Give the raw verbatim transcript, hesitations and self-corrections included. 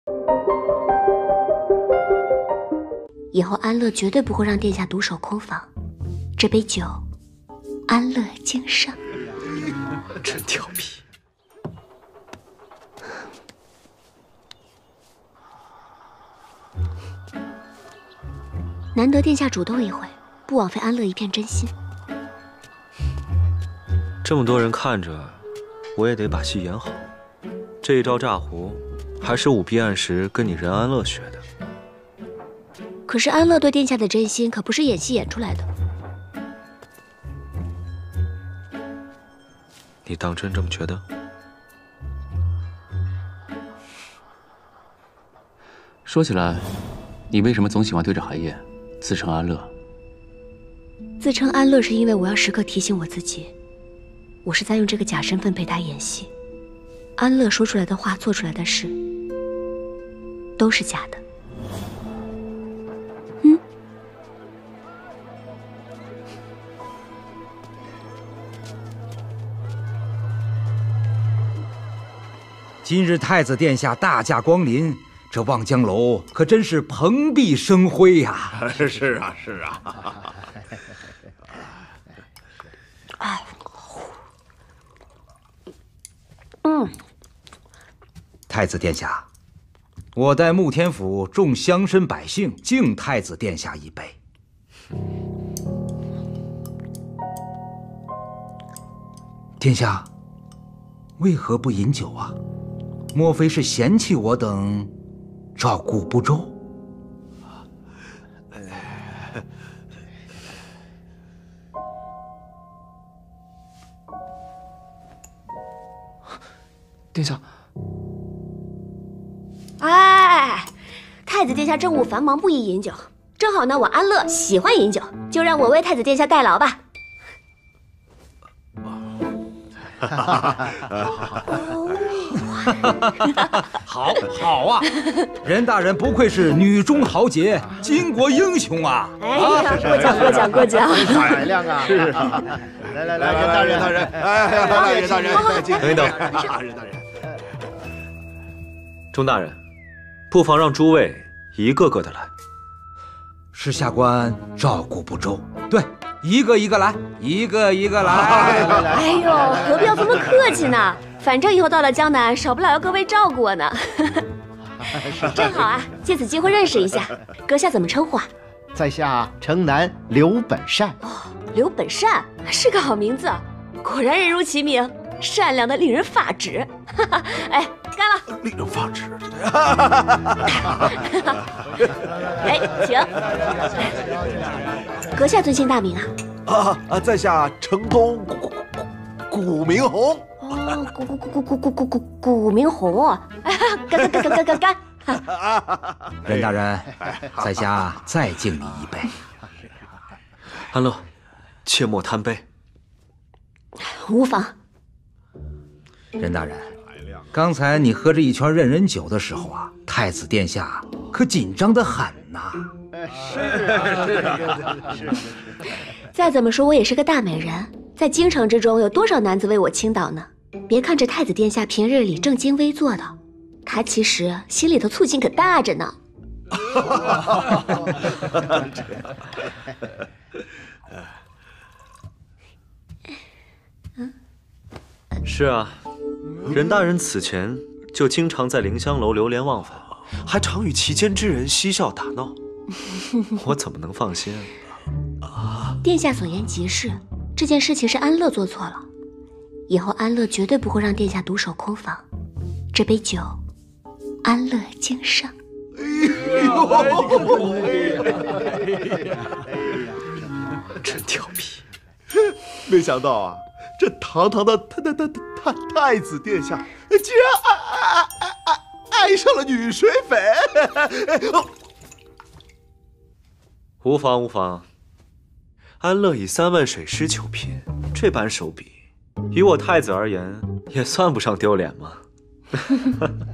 以后安乐绝对不会让殿下独守空房。这杯酒，安乐敬上。 真调皮。 难得殿下主动一回，不枉费安乐一片真心。 这么多人看着，我也得把戏演好。这一招炸胡，还是舞弊案时跟你任安乐学的。 可是安乐对殿下的真心可不是演戏演出来的。 你当真这么觉得？ 说起来，你为什么总喜欢对着海燕自称安乐？ 自称安乐是因为我要时刻提醒我自己，我是在用这个假身份陪他演戏。安乐说出来的话、做出来的事，都是假的。嗯。 今日太子殿下大驾光临，这望江楼可真是蓬荜生辉呀！ 是啊，是啊。 哎，嗯。 太子殿下，我代慕天府众乡绅百姓敬太子殿下一杯。殿下，为何不饮酒啊？莫非是嫌弃我等照顾不周？ 殿下。 哎，太子殿下政务繁忙，不宜饮酒。正好呢，我安乐喜欢饮酒，就让我为太子殿下代劳吧。 好，好啊！任大人不愧是女中豪杰，巾帼英雄啊！ 哎呀，过奖过奖过奖！ 海量啊！是啊！来来来，任大人，大人，哎，来，任大人， 等一等， 任大人， 钟大人，不妨让诸位一个个的来。 是下官照顾不周，对，一个一个来，一个一个来。 哎呦，何必要这么客气呢？反正以后到了江南，少不了要各位照顾我呢。正好啊，借此机会认识一下，阁下怎么称呼啊？ 在下城南刘本善。 哦，刘本善是个好名字，果然人如其名，善良的令人发指。哎，干了！ 令人发指。 哎，请。阁下尊姓大名啊？ 啊啊，在下城东古古明红。 哦，古古古古古古古古明红啊！干干干干干干！ 任大人，在下再敬你一杯。 安乐，切莫贪杯。 无妨。 任大人，刚才你喝着一圈任人酒的时候啊，太子殿下可紧张得很呐。 是啊，是啊，是。 再怎么说，我也是个大美人，在京城之中，有多少男子为我倾倒呢？别看这太子殿下平日里正襟危坐的，他其实心里头醋劲可大着呢。 是啊，任大人此前就经常在凌香楼流连忘返，还常与其间之人嬉笑打闹，我怎么能放心啊？ 殿下所言极是，这件事情是安乐做错了，以后安乐绝对不会让殿下独守空房。这杯酒，安乐敬上。 哎呦！ 真调皮！ 没想到啊，这堂堂的太太太太太子殿下，竟然爱爱爱爱爱上了女水匪！ 无妨无妨。安乐以三万水师求聘，这般手笔，于我太子而言，也算不上丢脸吗？